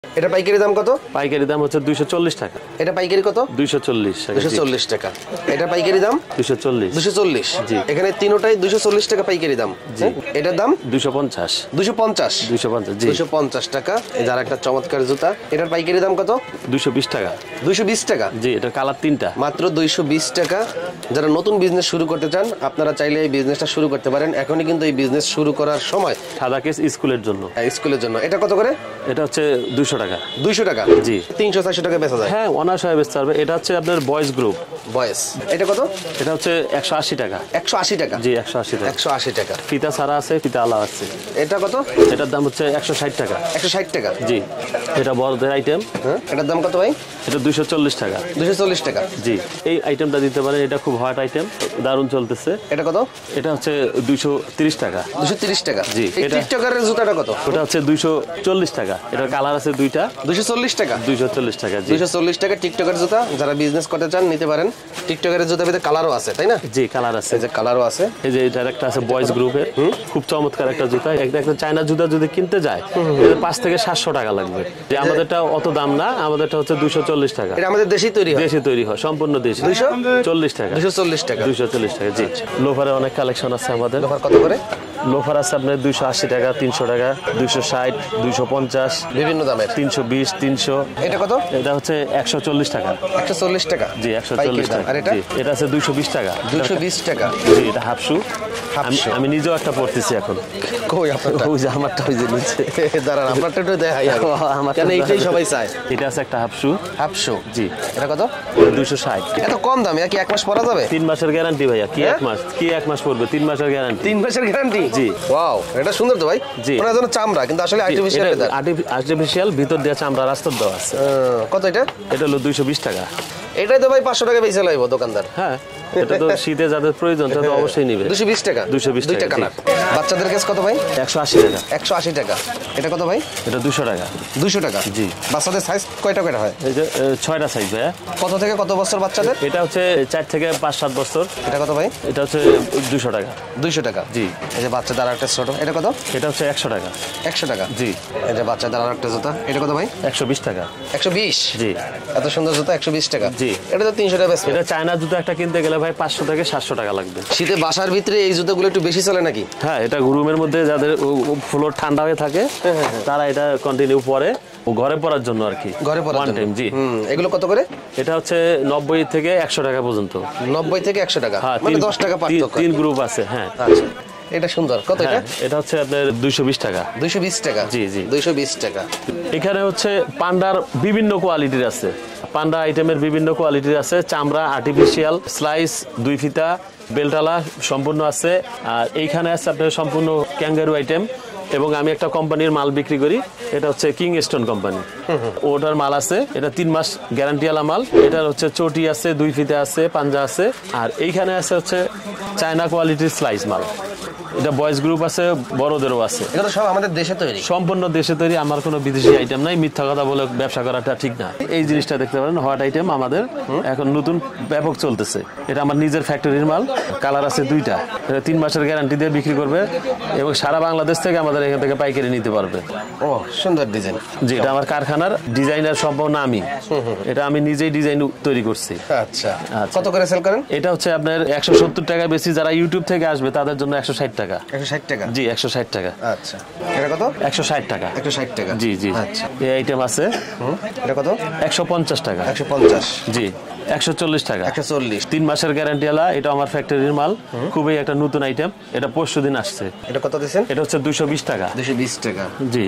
এটা পাইকারি দাম কত? পাইকারি দাম হচ্ছে 240 টাকা। এটা পাইকারি কত? 240 টাকা। 240 টাকা। এটা পাইকারি দাম 240। 240 জি। এখানে তিনটাই 240 টাকা পাইকারি দাম। জি। এটার দাম 250। 250। 250 জি। 250 টাকা। এই যার একটা চমৎকার জুতা, এটার পাইকারি দাম কত? 220 টাকা। 220 টাকা। জি, এটা কালার তিনটা। মাত্র 220 টাকা। যারা নতুন বিজনেস শুরু করতে চান আপনারা চাইলে এই বিজনেসটা শুরু করতে পারেন। এখনই কিন্তু এই বিজনেস শুরু করার সময়। সাদা কেস স্কুলের জন্য। স্কুলের জন্য। এটা কত করে? এটা হচ্ছে 200 টাকা। 200 টাকা। জি। 300-400 টাকা বেচা যায়। হ্যাঁ, অনার্স হয়ে বেচতে পারবে। এটা হচ্ছে আপনার বয়েজ গ্রুপ। বয়েস। এটা কত? এটা হচ্ছে 180 টাকা। 180 টাকা। জি, 180 টাকা। 180 টাকা। ফিতা ছাড়া আছে, ফিতা আলা আছে। এটা কত? এটার দাম হচ্ছে 160 টাকা। 160 টাকা। জি। এটা বড়দের আইটেম। হ্যাঁ, এটার দাম কত ভাই? এটা 240 টাকা। 240 টাকা। জি, এই আইটেমটা দিতে পারেন। এটা খুব হট আইটেম, দারুণ চলতেছে। এটা কত? এটা হচ্ছে 230 টাকা। 230 টাকা। জি। এই টিকটকারের জুতাটা কত? ওটা হচ্ছে 240 টাকা। এটার কালার আছে দুইটা। 240 টাকা। 240 টাকা। জি। 240 টাকা টিকটকের জুতা। যারা বিজনেস করতে চান নিতে পারেন। টিকটকের জুতার ভিতরে কালারও আছে, তাই না? জি, কালার আছে। এই যে কালারও আছে। এই যে এটার একটা আছে বয়েজ গ্রুপের, খুব চমৎকার একটা জুতা। একটা চায়না জুতা যদি কিনতে যায় এর 5 থেকে 700 টাকা লাগবে। যে আমাদেরটা অত দাম না, আমাদেরটা হচ্ছে 240 টাকা। এটা আমাদের দেশেই তৈরি হয়। দেশে তৈরি হয়, সম্পূর্ণ দেশে। 240 টাকা। 240 টাকা। 240 টাকা। জি। লোফারের অনেক কালেকশন আছে আমাদের। লোফার কত করে? লোফার আছে আপনার 280 টাকা, 300 টাকা, 260, 250, বিভিন্ন দামের। 320, 300। এটা কত? এটা হচ্ছে 140 টাকা। 140 টাকা। জি, 140 টাকা। আর এটা? জি, এটা আছে 220 টাকা। 220 টাকা। জি, এটা হাফ শু। আমি নিজেও একটা পড়তেছি এখন। কই আপনারটা? ওই যে আমারটা, ওই যে নিচে। দাঁড়ান, আপনারটা একটু দেখাই আগে। কেন এইটাই সবাই চায়। এটা আছে একটা হাফ শু। হাফ শু। জি। এটা কত? 260। এত কম দামে কি 1 মাস পরা যাবে? 3 মাসের গ্যারান্টি ভাইয়া। কি 1 মাস? কি 1 মাস পড়বে? 3 মাসের গ্যারান্টি। 3 মাসের গ্যারান্টি? জি। ওয়াও, এটা সুন্দর তো ভাই। জি। ওনার জন্য চামড়া, কিন্তু আসলে আর্টিফিশিয়াল লেদার। আর্টিফিশিয়াল, ভিতর দিয়ে চামড়া রাস্তার দেওয়া আছে। কত এটা? এটা হলো 220 টাকা। এটাই তো ভাই 500 টাকা বেচে লাইব দোকানদার। হ্যাঁ, এটা তো শীতে যাদের প্রয়োজন তারা তো অবশ্যই নেবে। 220 টাকা। 220 দুইটা টাকা। কালার। বাচ্চাদের কেস কত ভাই? 180 টাকা। 180 টাকা। এটা কত ভাই? এটা 200 টাকা। 200 টাকা। জি। বাচ্চাদের সাইজ কয়টা কয়টা হয়? এই যে 6টা সাইজ ভাইয়া। কত থেকে কত বছর বাচ্চাদের? এটা হচ্ছে 4 থেকে 5-7 বছর। এটা কত ভাই? এটা হচ্ছে 200 টাকা। 200 টাকা। জি। এই যে বাচ্চাদের আরেকটা ছোট, এটা কত? এটা হচ্ছে 100 টাকা। 100 টাকা। জি। এই যে বাচ্চাদের আরেকটা জুতা, এটা কত ভাই? 120 টাকা। 120। জি। এত সুন্দর জুতা 120 টাকা। জি। এটা তো 300 টাকা বেচবে। এটা চায়না জুতা একটা কিনতে গেলে ভাই 500 থেকে 700 টাকা লাগবে। শীতে বাসার ভিতরে এই জুতাগুলো একটু বেশি চলে নাকি? হ্যাঁ, এটা রুমের মধ্যে যাদের ফ্লোর ঠান্ডা হয়ে থাকে তারা এটা কন্টিনিউ পরে, ঘরে পরার জন্য আর কি। ঘরে পরার জন্য। জি। এগুলো কত করে? এটা হচ্ছে 90 থেকে 100 টাকা পর্যন্ত। 90 থেকে 100 টাকা। হ্যাঁ, মানে 10 টাকা পার্থক্য। 3 গ্রুপ আছে। হ্যাঁ। আচ্ছা, এটা সুন্দর। কত এটা? এটা হচ্ছে আপনার 220 টাকা। 220 টাকা। জি, জি। 220 টাকা। এখানে হচ্ছে পান্ডার বিভিন্ন কোয়ালিটির আছে। পান্ডা আইটেমের বিভিন্ন কোয়ালিটির আছে। চামড়া, আর্টিফিশিয়াল, স্লাইস, 2 ফিতা, বেল্টালা সম্পূর্ণ আছে। আর এইখানে আছে আপনার সম্পূর্ণ ক্যাঙ্গারু আইটেম। এবং আমি একটা কোম্পানির মাল বিক্রি করি, এটা হচ্ছে কিং স্টোন কোম্পানি। ওটার মাল আছে, এটা 3 মাস গ্যারান্টিওয়ালা মাল। এটার হচ্ছে চটি আছে, 2 ফিতে আছে, পাঞ্জা আছে। আর এইখানে আছে হচ্ছে চায়না কোয়ালিটির স্লাইস মাল। এটা বয়েজ গ্রুপ আছে, বড়দেরও আছে। এটা তো সব আমাদের দেশে তৈরি। সম্পূর্ণ দেশে তৈরি। আমার কোনো বিদেশি আইটেম নাই। মিথ্যা কথা বলে ব্যবসা করাটা ঠিক না। এই জিনিসটা দেখতে পারেন, হট আইটেম আমাদের এখন নতুন ব্যাপক চলতেছে। এটা আমার নিজের ফ্যাক্টরির মাল। কালার আছে 2টা। এটা 3 মাসের গ্যারান্টি দিয়ে বিক্রি করবে এবং সারা বাংলাদেশ থেকে আমাদের এখান থেকে পাইকারি নিতে পারবে। ও, সুন্দর ডিজাইন। জি, এটা আমার কারখানার ডিজাইনার সম্পূর্ণ আমি। এটা আমি নিজেই ডিজাইন তৈরি করছি। আচ্ছা, কত করে সেল করেন? এটা হচ্ছে আপনার 170 টাকা বেশি। যারা ইউটিউব থেকে আসবে তাদের জন্য 160 টাকা। 160 টাকা। জি, 160 টাকা। আচ্ছা, এটা কত? 160 টাকা। 160 টাকা। জি, জি। আচ্ছা, এই আইটেম আছে। এটা কত? 150 টাকা। 150। জি, 140 টাকা। 140। 3 মাসের গ্যারান্টিওয়ালা। এটা আমার ফ্যাক্টরির মাল। খুবই একটা নতুন আইটেম। এটা পরশুদিন আসছে। এটা কত দিয়েছেন? এটা হচ্ছে 220 টাকা। 220 টাকা। জি।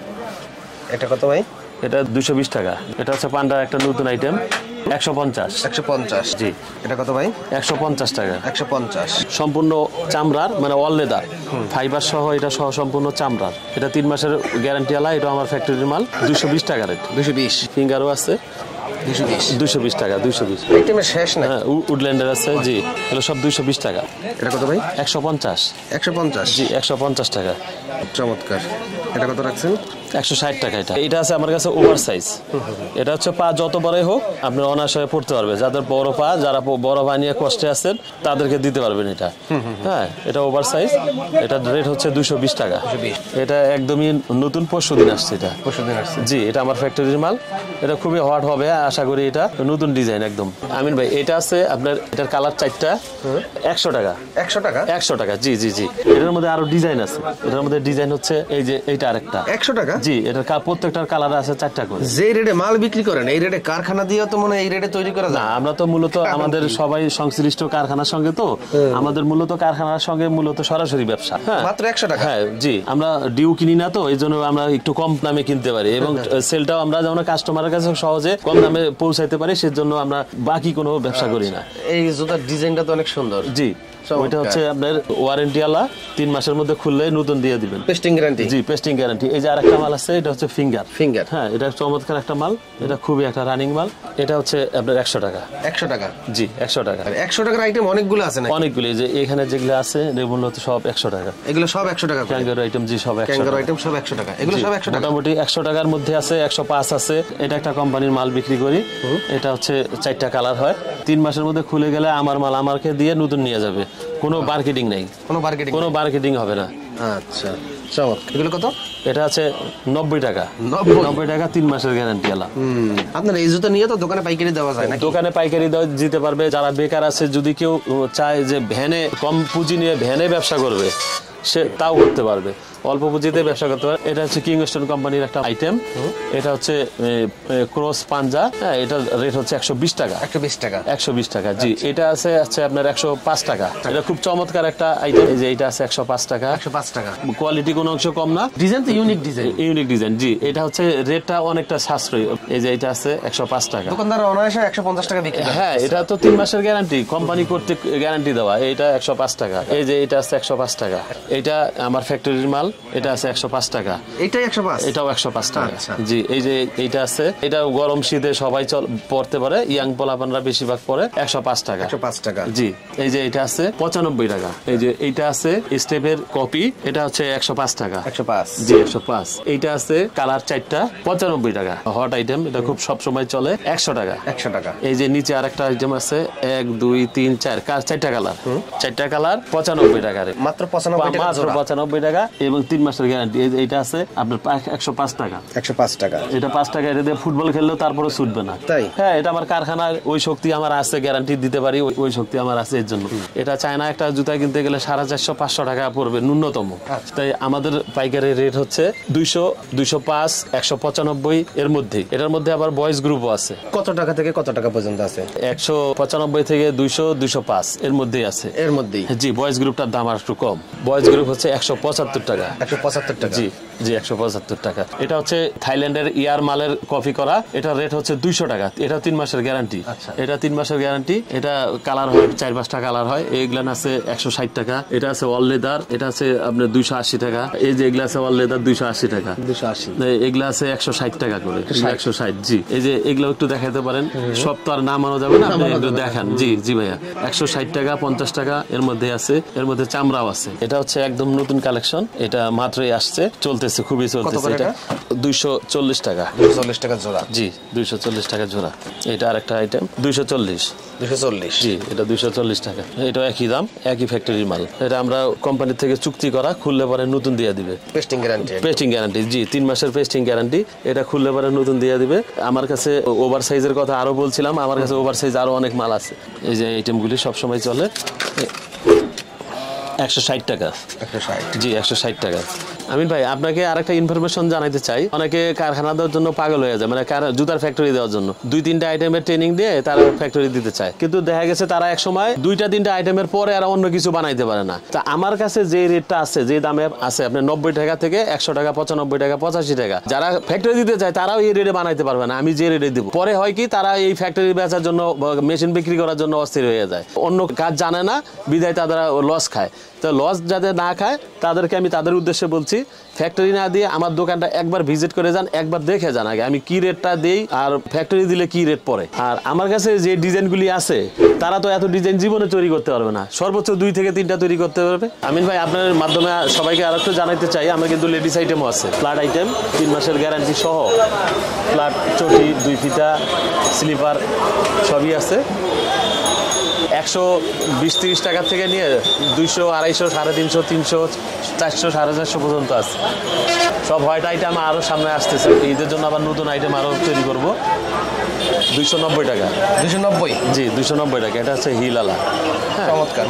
এটা কত ভাই? এটা 220 টাকা। এটা হচ্ছে পান্ডার একটা নতুন আইটেম। 150। 150। জি। এটা কত ভাই? 150 টাকা। 150। সম্পূর্ণ চামড়ার, মানে অল লেদার, ফাইবার সহ। এটা সহ সম্পূর্ণ চামড়ার। এটা 3 মাসের গ্যারান্টিওয়ালা। এটা আমার ফ্যাক্টরির মাল। 220 টাকা রেট। 220। ফিঙ্গারও আছে। 220 টাকা। 220। আইটেমের শেষ না। হ্যাঁ, উডল্যান্ডের আছে। জি, এগুলো সব 220 টাকা। এটা কত ভাই? 150। 150। জি, 150 টাকা। চমৎকার। এটা কত রাখছেন? 160 টাকা। এটা আছে আমার কাছে ওভার সাইজ। এটা হচ্ছে পা যত বড়ই হোক আপনি অনায়াসে পড়তে পারবে। যাদের বড় পা, যারা বড় পা নিয়ে কষ্টে আছেন তাদেরকে দিতে পারবেন এটা। হ্যাঁ, এটা ওভার সাইজ। এটা রেট হচ্ছে 220 টাকা। এটা একদমই নতুন, পরশুদিন আসছে। এটা জি, এটা আমার ফ্যাক্টরির মাল। এটা খুবই হট হবে আশা করি। এটা নতুন ডিজাইন একদম। আমিন ভাই, এটা আছে আপনার, এটার কালার 4টা, 100 টাকা। 100 টাকা? 100 টাকা, জি জি জি। এটার মধ্যে আরো ডিজাইন আছে। এটার মধ্যে ডিজাইন হচ্ছে এই যে এইটা আরেকটা। 100 টাকা? জি, এটার প্রত্যেকটার কালার আছে 4টা করে। যে রেটে মাল বিক্রি করেন এই রেটে কারখানা দিয়ে তো মনে হয় এই রেটে তৈরি করা যায় না। আমরা তো মূলত আমাদের সবাই সংশ্লিষ্ট কারখানার সঙ্গে, তো আমাদের মূলত কারখানার সঙ্গে মূলত সরাসরি ব্যবসা। হ্যাঁ, মাত্র 100 টাকা? হ্যাঁ জি। আমরা ডিউ কিনি না, তো এই জন্য আমরা একটু কম দামে কিনতে পারি এবং সেলটাও আমরা যেমন কাস্টমারের কাছে সহজে কম দামে পৌঁছাইতে পারি, সেজন্য আমরা বাকি কোনো ব্যবসা করি না। এই জুতার ডিজাইনটা তো অনেক সুন্দর। জি, ওইটা হচ্ছে আপনার ওয়ারেন্টি আলা, 3 মাসের মধ্যে খুললে নতুন দিয়ে দিবেন। Pasting guarantee? জি, পেস্টিং গ্যারান্টি। এই যে আরেকটা মাল আছে, এটা হচ্ছে ফিঙ্গার। হ্যাঁ, এটা চমৎকার একটা মাল। এটা খুবই একটা রানিং মাল। এটা হচ্ছে আপনার 100 টাকা। 100 টাকা? জি, 100 টাকা। 100 টাকার আইটেম অনেকগুলো আছে না? অনেকগুলো। যে এখানে যেগুলো আছে মূলত সব 100 টাকা। এগুলো সব 100 টাকা? Kangaroo item? জি, সব 100 ক্যাঙ্গারু টাকা। আইটেম সব 100 টাকা? এগুলো সব 100 টাকা? মোটামুটি 100 টাকার মধ্যে আছে, 105 আছে। এটা একটা কোম্পানির মাল বিক্রি করি। এটা হচ্ছে 4টা কালার হয়। 3 মাসের মধ্যে খুলে গেলে আমার মাল আমাকে দিয়ে নতুন নিয়ে যাবে। কোনো মার্কেটিং নেই, কোনো মার্কেটিং হবে না। আচ্ছা, চমৎকার। এগুলো কত? এটা আছে 90 টাকা। 90 টাকা, 3 মাসের গ্যারান্টি আলা। আপনার এই জুতো নিয়ে তো দোকানে পাইকারি দেওয়া যায় না? দোকানে পাইকারি দেওয়া দিতে পারবে। যারা বেকার আছে, যদি কেউ চায় যে ভ্যানে কম পুঁজি নিয়ে ভ্যানে ব্যবসা করবে, সে তাও করতে পারবে, অল্প পুঁজিতে ব্যবসা করতে পারে। এটা হচ্ছে কিংস্টোন কোম্পানির একটা আইটেম। এটা হচ্ছে ক্রস পাঞ্জা। হ্যাঁ, এটার রেট হচ্ছে 120 টাকা। 120 টাকা? 120 টাকা, জি। এটা আছে আপনার 105 টাকা। এটা খুব চমৎকার একটা আইটেম। এই যে এটা আছে 105 টাকা। 105 টাকা? কোয়ালিটি কোনো অংশ কম না। ডিজাইন তো ইউনিক ডিজাইন। ইউনিক ডিজাইন, জি। এটা হচ্ছে রেটটা অনেকটা সাশ্রয়ী। এই যে এটা আছে 105 টাকা। দোকানদার অনায়াসে 150 টাকা বিক্রি করে। হ্যাঁ, এটা তো 3 মাসের গ্যারান্টি, কোম্পানি কর্তৃক গ্যারান্টি দেওয়া। এটা 105 টাকা। এই যে এটা আছে 105 টাকা। এটা আমার ফ্যাক্টরির মাল। এটা আছে 105 টাকা। এটাই 105? এটাও 105 টাকা, জি। এই যে এইটা আছে, এটা গরম শীতে সবাই পড়তে পারে, ইয়াং পোলাপানরা বেশিরভাগ পরে। 105 টাকা। 105 টাকা, জি। এই যে এটা আছে 95 টাকা। এই যে এইটা আছে স্টেপের কপি। এটা হচ্ছে 105 টাকা। 105? জি, 105। এইটা আছে কালার 4টা, 95 টাকা। হট আইটেম, এটা খুব সব সময় চলে। 100 টাকা। 100 টাকা। এই যে নিচে আরেকটা আইটেম আছে, 1 2 3 4 4টা কালার। 4টা কালার 95 টাকা। মাত্র 95 টাকা? মাত্র 95 টাকা এবং 3 মাসের গ্যারান্টি। এইটা আছে আপনার 105 টাকা। 105 টাকা? এটা 5 টাকা। এটা দিয়ে ফুটবল খেললেও তারপরে ছুটবে না। তাই? হ্যাঁ, এটা আমার কারখানার ওই শক্তি আমার আছে, গ্যারান্টি দিতে পারি, ওই শক্তি আমার আছে। এর জন্য এটা চায়না একটা জুতা কিনতে গেলে 450-500 টাকা পড়বে ন্যূনতম। তাই আমাদের পাইকারি রেট হচ্ছে 200, 205, 195 এর মধ্যে। এটার মধ্যে আবার বয়েজ গ্রুপও আছে। কত টাকা থেকে কত টাকা পর্যন্ত আছে? 195 থেকে 200, 205 এর মধ্যেই আছে। এর মধ্যেই? জি। বয়েজ গ্রুপটার দাম আর একটু কম। বয়েজ গ্রুপ হচ্ছে 175 টাকা। 175 টাকা? জি জি, 175 টাকা। এটা হচ্ছে থাইল্যান্ডের ইয়ার মালের কপি করা। এটার রেট হচ্ছে 200 টাকা। এটা 3 মাসের গ্যারান্টি। এটা 3 মাসের গ্যারান্টি। এটা কালার হয় 4-5টা কালার হয়। এইগুলা আছে 160 টাকা। এটা আছে অল লেদার। এটা আছে আপনার 280 টাকা। এই যে এগুলা আছে অল লেদার 280 টাকা। 280? এগুলা আছে 160 টাকা করে। 160, জি। এই যে এগুলো একটু দেখাতে পারেন। সব তো আর নাম আনা যাবে না, আপনি একটু দেখান। জি জি ভাইয়া। 160 টাকা, 50 টাকা এর মধ্যে আছে। এর মধ্যে চামড়াও আছে। এটা হচ্ছে একদম নতুন কালেকশন। এটা মাত্রই আসছে, চলতেছে, খুবই চলতেছে। এটা 240 টাকা। 240 টাকা জোড়া? জি, 240 টাকা জোড়া। এটা আরেকটা আইটেম 240। 240? জি, এটা 240 টাকা। এটা একই দাম, একই ফ্যাক্টরির মাল। এটা আমরা কোম্পানি থেকে চুক্তি করা, খুললে পরে নতুন দিয়ে দিবে। Pasting guarantee? পেস্টিং গ্যারান্টি, জি। 3 মাসের পেস্টিং গ্যারান্টি। এটা খুললে পরে নতুন দিয়ে দিবে। আমার কাছে ওভার সাইজের কথা আরো বলছিলাম, আমার কাছে ওভার সাইজ আরো অনেক মাল আছে। এই যে আইটেমগুলি সবসময় চলে। 160 টাকা। 160? জি, 160 টাকা। আমিন ভাই, আপনাকে আরেকটা ইনফরমেশন জানাইতে চাই। অনেকে কারখানা দেওয়ার জন্য পাগল হয়ে যায়, মানে জুতার ফ্যাক্টরি দেওয়ার জন্য 2-3টা আইটেমের ট্রেনিং দিয়ে তারা ফ্যাক্টরি দিতে চায়। কিন্তু দেখা গেছে তারা এক সময় 2-3টা আইটেমের পরে আর অন্য কিছু বানাইতে পারে না। তা আমার কাছে যে রেটটা আছে, যে দামে আছে, আপনার 90 টাকা থেকে 100 টাকা, 95 টাকা, 85 টাকা, যারা ফ্যাক্টরি দিতে চায় তারাও এই রেটে বানাইতে পারবে না। আমি যে রেটে দিব, পরে হয় কি, তারা এই ফ্যাক্টরি বেচার জন্য, মেশিন বিক্রি করার জন্য অস্থির হয়ে যায়। অন্য কাজ জানে না বিধায় তারা লস খায়। তো লস যাতে না খায় তাদেরকে আমি তাদের উদ্দেশ্যে বলছি, ফ্যাক্টরি না দিয়ে আমার দোকানটা একবার ভিজিট করে যান, একবার দেখে যান আগে আমি কি রেটটা দেই আর ফ্যাক্টরি দিলে কি রেট পড়ে। আর আমার কাছে যে ডিজাইনগুলি আছে তারা তো এত ডিজাইন জীবনে তৈরি করতে পারবে না, সর্বোচ্চ 2 থেকে 3টা তৈরি করতে পারবে। আমিন ভাই, আপনার মাধ্যমে সবাইকে আরেকটু জানাইতে চাই, আমার কিন্তু লেডিস আইটেমও আছে, ফ্ল্যাট আইটেম 3 মাসের গ্যারান্টি সহ, ফ্ল্যাট চটি 2 ফিতা স্লিপার সবই আছে। 120-30 টাকা থেকে নিয়ে 200, 250, 350, 300, 400, 450 পর্যন্ত আছে। সব হোয়াইট আইটেম আরও সামনে আসতেছে, ঈদের জন্য আবার নতুন আইটেম আরও তৈরি করব। 290 টাকা। 290? জি, 290 টাকা। এটা হচ্ছে হিলালা। হ্যাঁ, চমৎকার।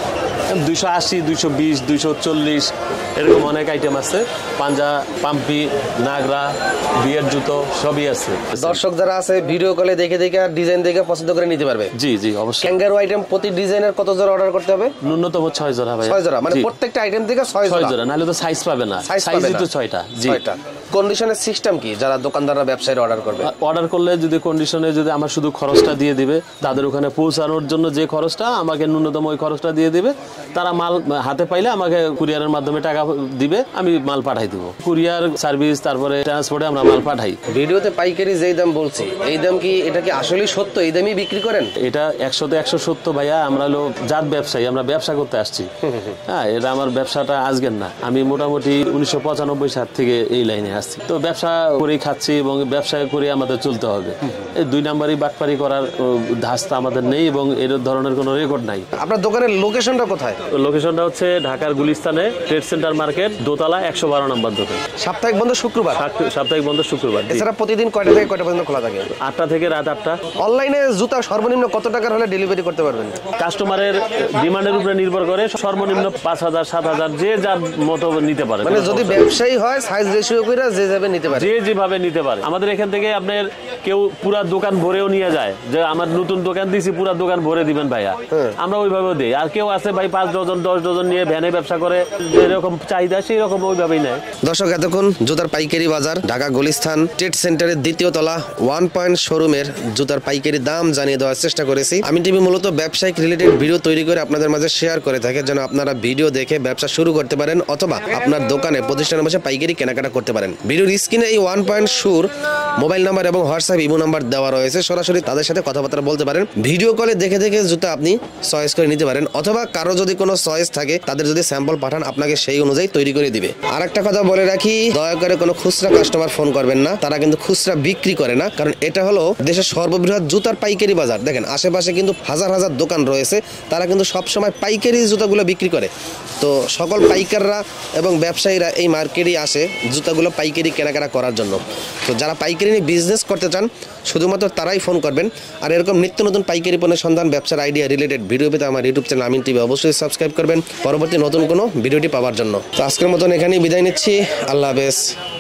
280, 220, 240 এরকম অনেক আইটেম আছে। পাঞ্জা, পাম্পি, নাগরা, বিয়ের জুতো সবই আছে। দর্শক যারা আছে ভিডিও কলে দেখে দেখে আর ডিজাইন দেখে পছন্দ করে নিতে পারবে। জি জি, অবশ্যই। ক্যাঙ্গারু আইটেম প্রতি ডিজাইনের কত জোড়া অর্ডার করতে হবে? ন্যূনতম 6 জোড়া ভাই। 6 জোড়া, মানে প্রত্যেকটা আইটেম থেকে 6 জোড়া, নাহলে তো সাইজ পাবে না। সাইজই তো 6টা। জি। 6টা। কন্ডিশনের সিস্টেম কি, যারা দোকানদাররা ব্যবসায়ীরা অর্ডার করবে? অর্ডার করলে যদি কন্ডিশনে যদি আমার শুধু খরচটা দিয়ে দিবে, তাদের ওখানে পৌঁছানোর জন্য যে খরচটা, আমাকে ন্যূনতম ওই খরচটা দিয়ে দিবে। তারা মাল হাতে পাইলে আমাকে কুরিয়ারের মাধ্যমে টাকা দিবে, আমি মাল পাঠাই দিব। কুরিয়ার সার্ভিস, তারপরে ট্রান্সপোর্টে আমরা মাল পাঠাই। ভিডিওতে পাইকারি যেই দাম বলছি, এই দাম কি, এটা কি আসলেই সত্য? এই দামই বিক্রি করেন? এটা 100 তে 100 সত্য ভাইয়া। আমরা হলো জাত ব্যবসায়ী, আমরা ব্যবসা করতে আসছি। হ্যাঁ, এটা আমার ব্যবসাটা আজকের না, আমি মোটামুটি 1995 সাল থেকে এই লাইনে আসছি। তো ব্যবসা করেই খাচ্ছি এবং ব্যবসা করে আমাদের চলতে হবে। এই 2 নাম্বারই বাটপারি করার ধাস্তা আমাদের নেই এবং এর ধরনের কোনো রেকর্ড নাই। আপনার দোকানের লোকেশনটা কোথায়? লোকেশনটা হচ্ছে ঢাকার গুলিস্তানে ট্রেড সেন্টার মার্কেট, দোতলা, 112 নম্বর দোকান। সাপ্তাহিক বন্ধ শুক্রবার? সাপ্তাহিক বন্ধ শুক্রবার। এছাড়া প্রতিদিন কয়টা থেকে কয়টা পর্যন্ত খোলা থাকে? 8টা থেকে রাত 8টা। অনলাইনে জুতা সর্বনিম্ন কত টাকার হলে ডেলিভারি করতে পারবেন? কাস্টমারের ডিমান্ডের উপরে নির্ভর করে, সর্বনিম্ন 5000, 7000, যে যার মতো নিতে পারে। মানে যদি ব্যবসায়ী হয়, সাইজ রেশিও করে যে যাবে নিতে পারে, যে যেভাবে নিতে পারে। আমাদের এখান থেকে আপনার কেউ পুরা দোকান ভরেও নিয়ে যায়, যে আমার নতুন দোকান দিছি, পুরা দোকান ভরে দিবেন ভাইয়া, আমরা ওইভাবেও দিই। আর কেউ আছে ভাই 5 ডজন 10 ডজন নিয়ে ভ্যানে ব্যবসা করে, যেরকম চাহিদা সেই রকম ওইভাবেই নেয়। দর্শক, এতক্ষণ জুতার পাইকারি বাজার ঢাকা গুলিস্তান ট্রেড সেন্টারের 2য় তলা 1 পয়েন্ট শোরুমের জুতার পাইকারি দাম জানিয়ে দেওয়ার চেষ্টা করেছি। আমি টিভি মূলত ব্যবসায়িক রিলেটেড ভিডিও তৈরি করে আপনাদের মাঝে শেয়ার করে থাকে, যেন আপনারা ভিডিও দেখে ব্যবসা শুরু করতে পারেন অথবা আপনার দোকানে প্রতিষ্ঠানে বসে পাইকারি কেনাকাটা করতে পারেন। ভিডিওর স্ক্রিনে এই 1 পয়েন্ট শুর মোবাইল নাম্বার এবং হোয়াটসঅ্যাপ ইমো নাম্বার দেওয়া রয়েছে, সরাসরি তাদের সাথে কথাবার্তা বলতে পারেন। ভিডিও কলে দেখে দেখে জুতা আপনি চয়েস করে নিতে পারেন, অথবা কারো যদি কোনো চয়েস থাকে, তাদের যদি স্যাম্পল পাঠান, আপনাকে সেই অনুযায়ী তৈরি করে দিবে। আর একটা কথা বলে রাখি, দয়া করে কোনো খুচরা কাস্টমার ফোন করবেন না, তারা কিন্তু খুচরা বিক্রি করে না, কারণ এটা হলো দেশের সর্ববৃহৎ জুতার পাইকারি বাজার। দেখেন আশেপাশে কিন্তু হাজার হাজার দোকান রয়েছে, তারা কিন্তু সবসময় পাইকারি জুতাগুলো বিক্রি করে। তো সকল পাইকাররা এবং ব্যবসায়ীরা এই মার্কেটে আসে জুতাগুলো পাইকারি কেনাকাটা করার জন্য। তো যারা পাইকারি নিয়ে বিজনেস করতে চান, শুধুমাত্র তারাই ফোন করবেন। আর এরকম নিত্য নতুন পাইকারি পণ্যের সন্ধান, ব্যবসার আইডিয়া রিলেটেড ভিডিও পেতে আমার ইউটিউব চ্যানেল আমিন টিভি অবশ্যই সাবস্ক্রাইব করবেন পরবর্তী নতুন কোনো ভিডিওটি পাওয়ার জন্য। তো আজকের মতন এখানেই বিদায় নিচ্ছি। আল্লাহ হাফেজ।